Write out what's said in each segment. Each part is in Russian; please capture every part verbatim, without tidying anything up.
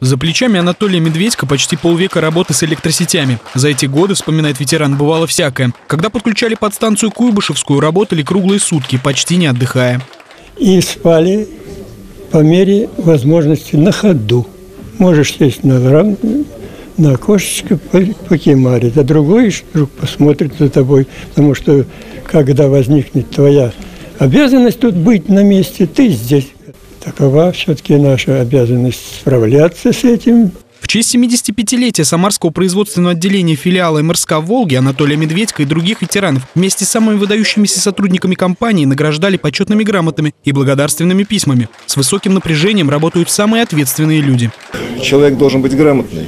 За плечами Анатолия Медведько почти полвека работы с электросетями. За эти годы, вспоминает ветеран, бывало всякое. Когда подключали подстанцию Куйбышевскую, работали круглые сутки, почти не отдыхая. И спали по мере возможности на ходу. Можешь сесть на рам, на окошечко, покемарить, а другой друг посмотрит за тобой. Потому что, когда возникнет твоя обязанность тут быть на месте, ты здесь. Такова все-таки наша обязанность справляться с этим. В честь семидесятипятилетия Самарского производственного отделения филиала эм эр эс ка «Волги» Анатолия Медведько и других ветеранов вместе с самыми выдающимися сотрудниками компании награждали почетными грамотами и благодарственными письмами. С высоким напряжением работают самые ответственные люди. Человек должен быть грамотный.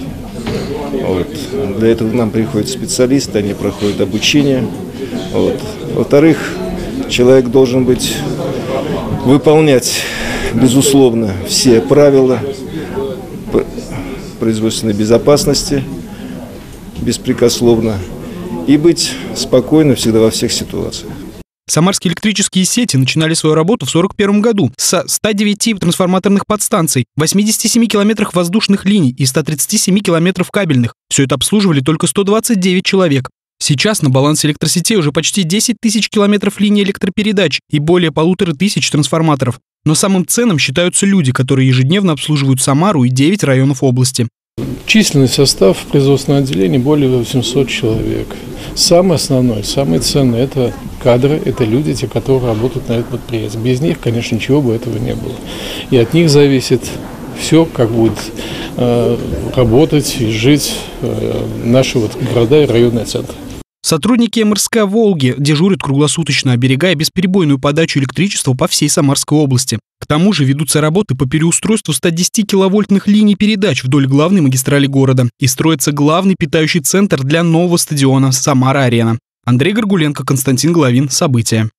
Вот. Для этого к нам приходят специалисты, они проходят обучение. Вот. Во-вторых, человек должен быть выполнять, безусловно, все правила производственной безопасности беспрекословно и быть спокойным всегда во всех ситуациях. Самарские электрические сети начинали свою работу в сорок первом году с ста девяти трансформаторных подстанций, восьмидесяти семи километрах воздушных линий и ста тридцати семи километров кабельных. Все это обслуживали только сто двадцать девять человек. Сейчас на балансе электросетей уже почти десять тысяч километров линий электропередач и более полутора тысяч трансформаторов. Но самым ценным считаются люди, которые ежедневно обслуживают Самару и девять районов области. Численный состав производственного отделения более восьмисот человек. Самое основное, самое ценное – это кадры, это люди, те, которые работают на этом предприятии. Без них, конечно, ничего бы этого не было. И от них зависит все, как будет э, работать и жить э, наши вот города и районные центры. Сотрудники эм эр эс ка «Волги» дежурят круглосуточно, оберегая бесперебойную подачу электричества по всей Самарской области. К тому же ведутся работы по переустройству ста десяти киловольтных линий передач вдоль главной магистрали города. И строится главный питающий центр для нового стадиона «Самара-Арена». Андрей Горгуленко, Константин Головин. События.